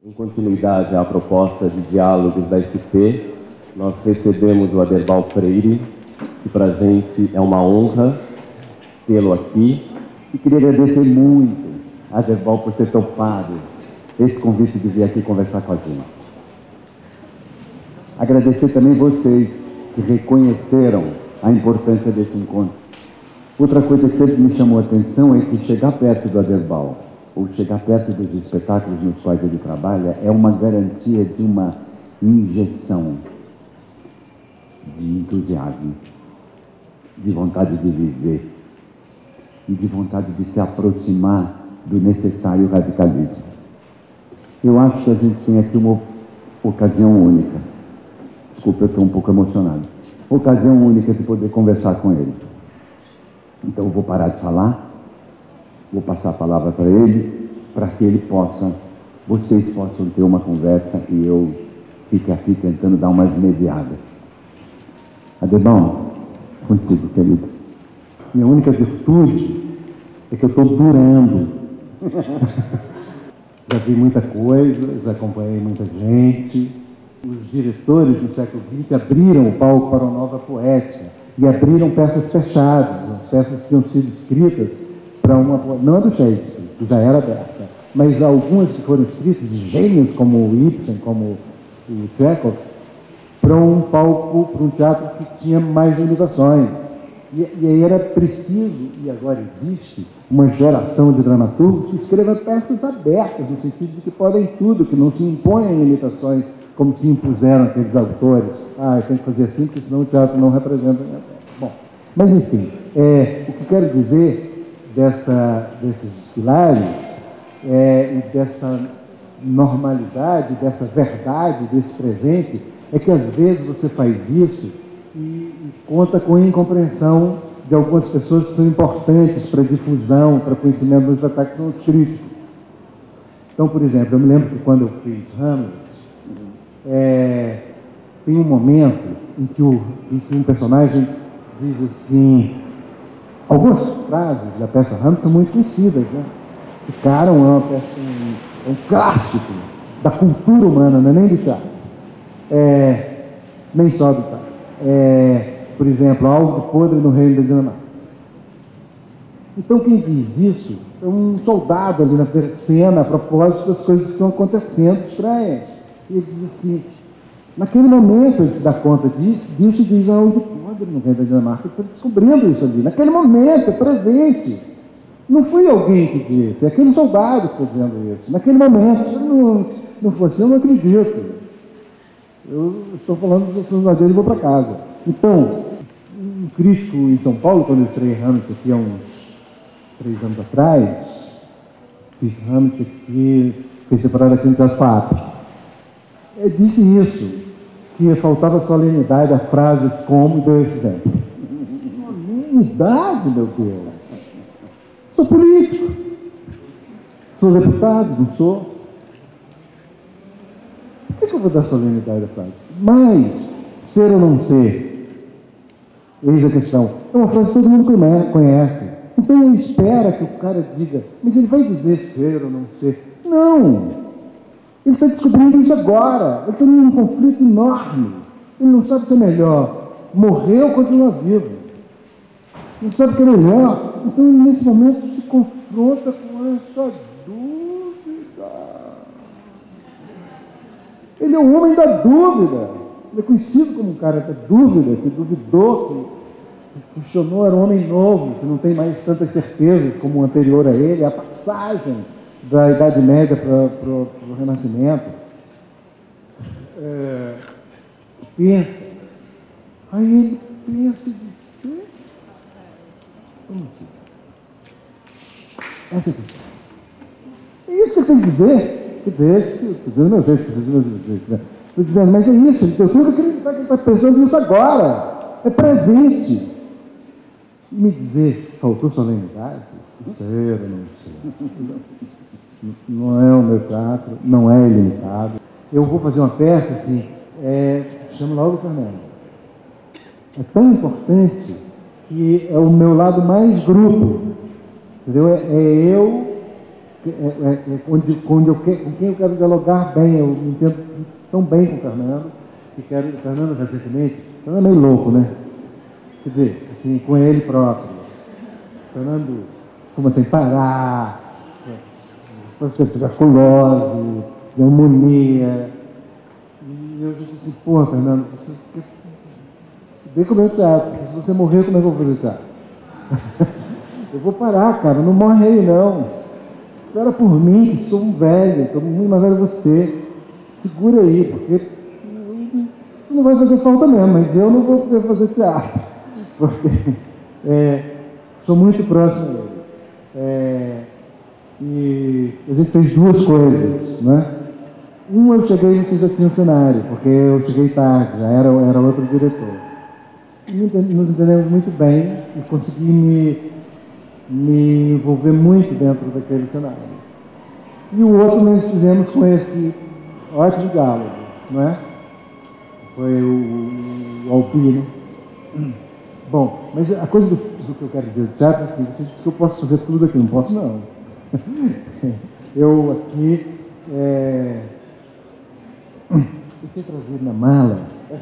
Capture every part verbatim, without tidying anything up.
Em continuidade à proposta de diálogos da S P, nós recebemos o Aderbal Freire, que para a gente é uma honra tê-lo aqui. E queria agradecer muito a Aderbal por ter topado esse convite de vir aqui conversar com a gente. Agradecer também vocês que reconheceram a importância desse encontro. Outra coisa que sempre me chamou a atenção é que chegar perto do Aderbal, ou chegar perto dos espetáculos nos quais ele trabalha, é uma garantia de uma injeção de entusiasmo, de vontade de viver e de vontade de se aproximar do necessário radicalismo. Eu acho que a gente tem aqui uma ocasião única. Desculpa, eu estou um pouco emocionado. Ocasião única de poder conversar com ele. Então eu vou parar de falar, vou passar a palavra para ele, para que ele possa, vocês possam ter uma conversa e eu fique aqui tentando dar umas mediadas. Aderbal, contigo, querido. Minha única virtude é que eu estou durando. Já vi muita coisa, já acompanhei muita gente. Os diretores do século vinte abriram o palco para uma nova poética e abriram peças fechadas, peças que tinham sido escritas para uma... Não é do Shakespeare, que já era aberta, mas algumas que foram escritas de gênios como o Ibsen, como o Chekhov, para um palco, para um teatro que tinha mais limitações. E, e aí era preciso, e agora existe, uma geração de dramaturgos que escreva peças abertas, no sentido de que podem tudo, que não se impõem limitações como se impuseram aqueles autores. Ah, eu tenho que fazer assim, porque senão o teatro não representa a minha peça. Bom, mas enfim, é, o que quero dizer dessa, desses pilares é, e dessa normalidade, dessa verdade, desse presente, é que às vezes você faz isso e, e conta com a incompreensão de algumas pessoas que são importantes para a difusão, para o conhecimento dos ataques são os críticos. Então, por exemplo, eu me lembro que quando eu fiz Hamlet, é, tem um momento em que, o, em que um personagem diz assim, algumas frases da peça Hamlet são muito conhecidas, né? Ficaram, é uma peça, um, é um clássico da cultura humana, não é nem do teatro. É, nem só do teatro. É, por exemplo, algo de podre no reino da Dinamarca. Então quem diz isso é um soldado ali na cena a propósito das coisas que estão acontecendo estranhas. E ele diz assim, naquele momento ele se dá conta disso, disso e diz, algo de podre no reino da Dinamarca. Ele está descobrindo isso ali, naquele momento, é presente. Não foi alguém que disse, é aquele soldado que está dizendo isso. Naquele momento, se não, não fosse, eu não acredito. Eu estou falando dos seus dele e vou para casa. Então, um crítico em São Paulo, quando eu estreiei Hamlet aqui há uns três anos atrás, fiz Hamlet aqui, fez separado aqui no Teatro F A P, disse isso, que faltava solenidade a frases como deu esse exemplo. Solenidade, meu Deus! Sou político, sou deputado, não sou? Por que eu vou dar solenidade à frase? Mas, ser ou não ser, eis a questão. É uma frase que todo mundo conhece. Então, espera que o cara diga, mas ele vai dizer ser ou não ser. Não! Ele está descobrindo isso agora. Ele está num conflito enorme. Ele não sabe o que é melhor. Morrer ou continuar vivo. Ele não sabe o que é melhor. Então, ele, nesse momento, se confronta com essa dúvida. Ele é o homem da dúvida. Ele é conhecido como um cara da dúvida, que duvidou, que questionou, era um homem novo, que não tem mais tantas certezas como o anterior a ele, a passagem da Idade Média para o Renascimento. É, pensa. Aí ele pensa e diz, como assim? Essa é a questão. É isso que eu tenho que dizer. Que desse, estou dizendo meu jeito, estou dizendo meu jeito, né? Estou dizendo, mas é isso, ele tem tudo que ele está pensando nisso agora. É presente. E me dizer, faltou solenidade? Ser, não sei. Não é o meu teatro, não é ilimitado. Eu vou fazer uma peça assim, é, chama Lauro Fernando. É tão importante que é o meu lado mais grupo. Entendeu? É, é eu é, é, é onde, onde eu que, com quem eu quero dialogar bem. Eu me entendo tão bem com o Fernando, que quero, o Fernando recentemente, o Fernando é meio louco, né? Quer dizer, assim, com ele próprio. O Fernando fuma sem parar, tuberculose, pneumonia. E eu disse assim, porra, Fernando, você vem comer teatro. Se você morrer, como é que eu vou fazer teatro? Eu vou parar, cara, não morre aí não. Espera por mim, que sou um velho, sou muito mais velho que você. Segura aí, porque não vai fazer falta mesmo, mas eu não vou poder fazer teatro. Porque é, sou muito próximo dele. É, e a gente fez duas coisas, né? Uma eu cheguei e fiz aqui no cenário, porque eu cheguei tarde, já era, era outro diretor. E nos entendemos muito bem e consegui me, me envolver muito dentro daquele cenário. E o outro nós fizemos com esse ótimo diálogo, não é? Foi o, o Albino. Bom, mas a coisa do, do que eu quero dizer do teatro é assim, você diz que eu posso fazer tudo aqui, não posso não. Eu aqui, é... eu tenho trazido na mala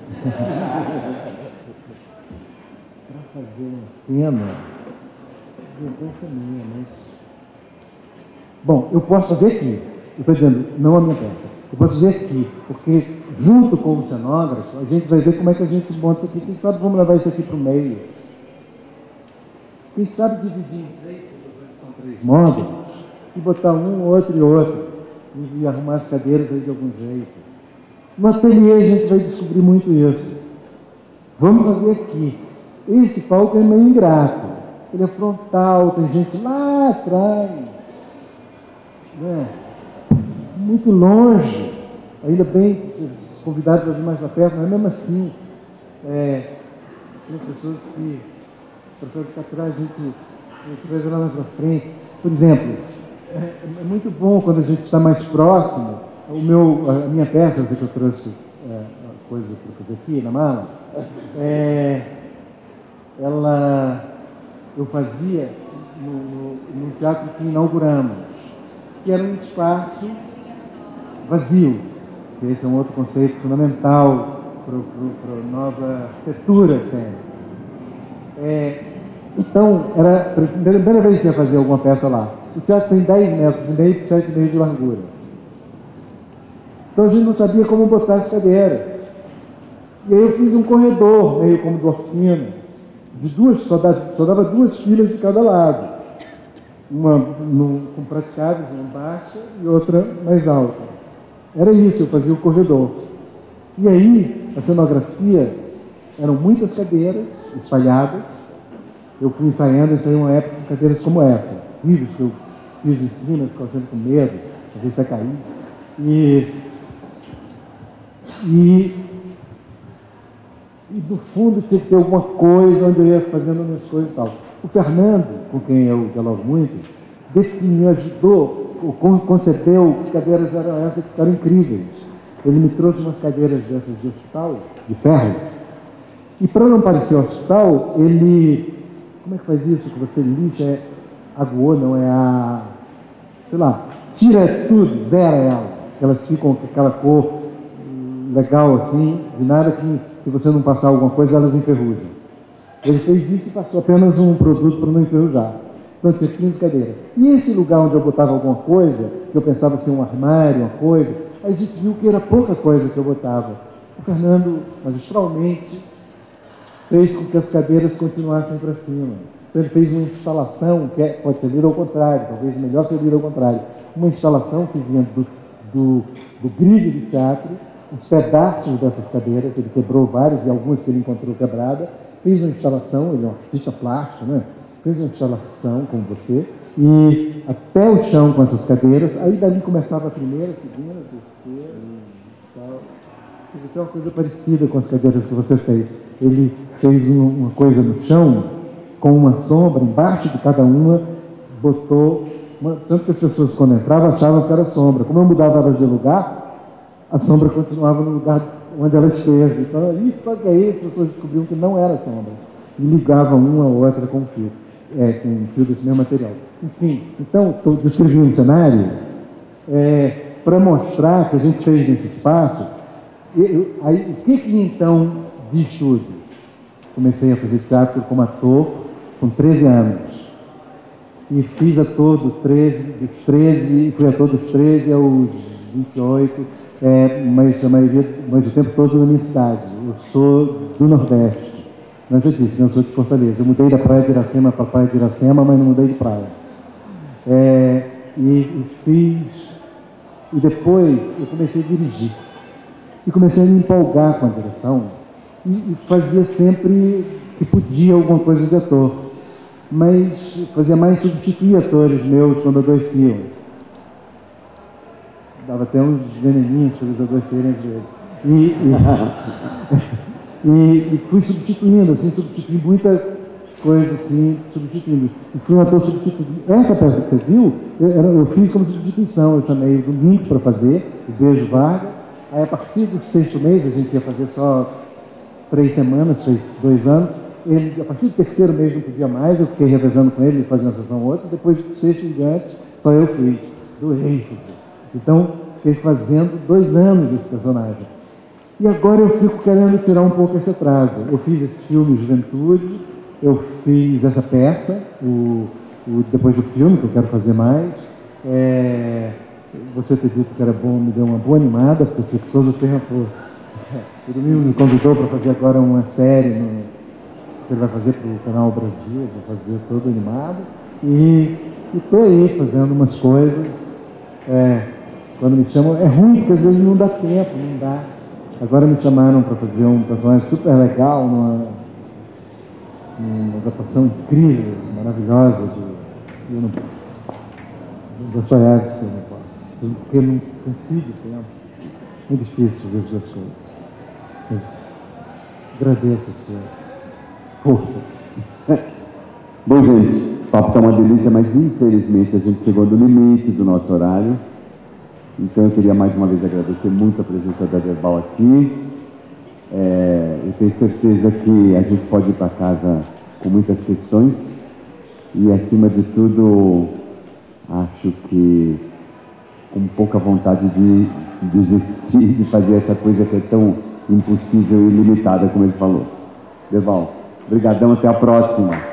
para fazer uma cena de lembrança minha, mas... Bom, eu posso fazer aqui, eu estou dizendo, não a minha peça, eu posso fazer aqui, porque junto com o cenógrafo, a gente vai ver como é que a gente monta aqui, quem sabe vamos levar isso aqui para o meio. Quem sabe dividir em três, são três módulos, e botar um, outro e outro, e arrumar as cadeiras aí de algum jeito. No ateliê a gente vai descobrir muito isso. Vamos fazer aqui. Esse palco é meio ingrato. Ele é frontal, tem gente lá atrás. Né? Muito longe. Ainda bem convidados para vir mais para perto, mas mesmo assim, é, tem pessoas que preferem ficar atrás, a gente, a gente vai lá mais para frente. Por exemplo, é, é muito bom quando a gente está mais próximo. O meu, a minha peça, que eu trouxe é, coisas para fazer aqui na mala, é, ela, eu fazia no, no, no teatro que inauguramos, que era um espaço vazio, que esse é um outro conceito fundamental para a nova arquitetura sempre. É, então, era a primeira vez que ia fazer alguma peça lá. O teatro tem dez metros e meio por sete e meio de largura. Então a gente não sabia como botar as cadeiras. E aí eu fiz um corredor, meio como de oficina, de duas, só dava, só dava duas filas de cada lado. Uma no, com prateadas, uma baixa e outra mais alta. Era isso, eu fazia o corredor. E aí, a cenografia, eram muitas cadeiras espalhadas. Eu fui ensaiando, ensaiei uma época com cadeiras como essa. Livros que eu fiz em cima, ficava sempre com medo, às vezes ia cair. E, e, e, do fundo, tinha que ter alguma coisa onde eu ia fazendo minhas coisas e tal. O Fernando, com quem eu dialogo muito, definiu, ajudou, concebeu que cadeiras eram essas que ficaram incríveis. Ele me trouxe umas cadeiras dessas de hospital, de ferro. E para não parecer hospital, ele... Como é que faz isso? Que você lixa, é aguou, não é a... Sei lá, tira tudo, zera elas. Elas ficam com aquela cor legal assim, de nada que, se você não passar alguma coisa, elas enferrujam. Ele fez isso e passou apenas um produto para não enferrujar. Então, tinha quinze cadeiras. E esse lugar onde eu botava alguma coisa, que eu pensava ser um armário, uma coisa, a gente viu que era pouca coisa que eu botava. O Fernando, magistralmente, fez com que as cadeiras continuassem para cima. Então ele fez uma instalação, que é, pode ser lida ao contrário, talvez melhor ser lida ao contrário, uma instalação que vinha do, do, do grid de teatro, os pedaços dessas cadeiras, ele quebrou várias e algumas que ele encontrou quebrada, fez uma instalação, ele é um artista plástico, né? Fez uma instalação como você, e até o chão com essas cadeiras, aí dali começava a primeira, a segunda, a terceira e tal. Fiz até uma coisa parecida com as cadeiras que você fez. Ele fez uma coisa no chão, com uma sombra, embaixo de cada uma, botou, uma, tanto que as pessoas quando entravam achavam que era sombra. Como eu mudava elas de lugar, a sombra continuava no lugar onde ela esteve. Então, isso, só que aí as pessoas descobriam que não era sombra. E ligavam uma a outra com o fio. é, com fio desse mesmo material. Enfim, então, eu descrevi um cenário é, para mostrar que a gente fez nesse espaço. Eu, aí, o que que então de estúdio? Comecei a fazer teatro como ator com treze anos. E fiz ator dos treze, dos treze, fui ator dos treze aos vinte e oito, é, mas a maioria, mas o tempo todo na minha cidade. Eu sou do Nordeste. Não já disse, eu sou de Fortaleza. Eu mudei da praia de Iracema para a praia de Iracema, mas não mudei de praia. É, e, e fiz... E depois eu comecei a dirigir. E comecei a me empolgar com a direção. E, e fazia sempre que podia alguma coisa de ator. Mas fazia mais substituir atores meus quando adoeciam. Dava até uns veneninhos para eles adoecerem às vezes. E, e, e, e fui substituindo, assim, substituí muita coisa, assim, substituindo. E fui um ator substituindo. Essa peça que você viu, eu, eu fiz como substituição. Eu chamei o Domingos para fazer, o Beijo Vargas. Aí, a partir do sexto mês, a gente ia fazer só três semanas, fez dois anos. Ele, a partir do terceiro mês não podia mais, eu fiquei revezando com ele, ele fazia uma sessão ou outra, depois do sexto em diante, só eu fiz, doei. Então, fiquei fazendo dois anos desse personagem. E agora eu fico querendo tirar um pouco esse atraso. Eu fiz esse filme Juventude, eu fiz essa peça, o, o, depois do filme, que eu quero fazer mais. É, você ter dito que era bom, me deu uma boa animada, porque eu fico todo o tempo... O Domingo me convidou para fazer agora uma série no... que ele vai fazer para o Canal Brasil, vai fazer todo animado. E estou aí fazendo umas coisas. É, quando me chamam, é ruim, porque às vezes não dá tempo, não dá. Agora me chamaram para fazer um personagem super legal, uma, uma adaptação incrível, maravilhosa, de, eu não posso. Dostoiévski eu não posso, porque eu não consigo tempo. Muito difícil ver as coisas. Mas agradeço a sua força. Bom, gente, o papo está uma delícia, mas infelizmente a gente chegou no limite do nosso horário. Então eu queria mais uma vez agradecer muito a presença da Aderbal aqui. É, eu tenho certeza que a gente pode ir para casa com muitas sessões e, acima de tudo, acho que com pouca vontade de desistir de fazer essa coisa que é tão impossível e limitada como ele falou. Aderbal, obrigadão, até a próxima.